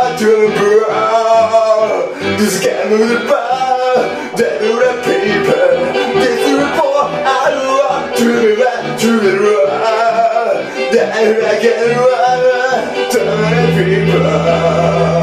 want to blow. This can move the bar, that do the paper. This is the poor, I want to be back to the road. That I can run to the people.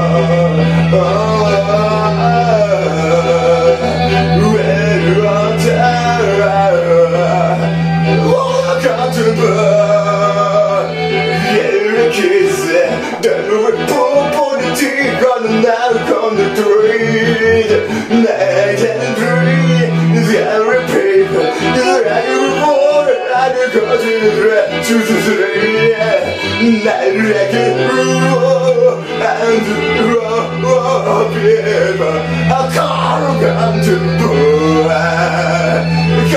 Welcome to the yeah, kiss. Then we pull the teeth on the knife on the tree. Night and dream, the every paper. The right before I go to the red to the three. Night racket, and the paper. A car come to the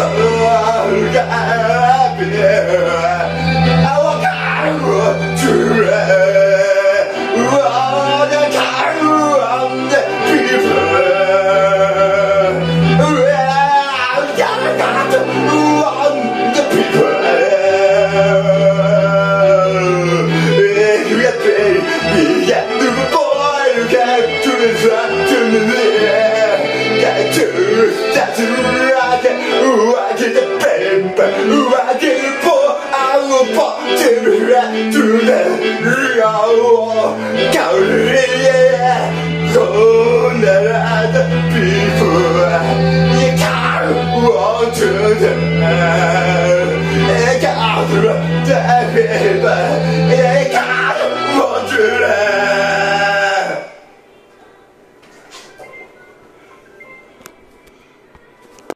that's right, I get the paper, I get the poor, I will pop to the right to the real the people, you can't want to the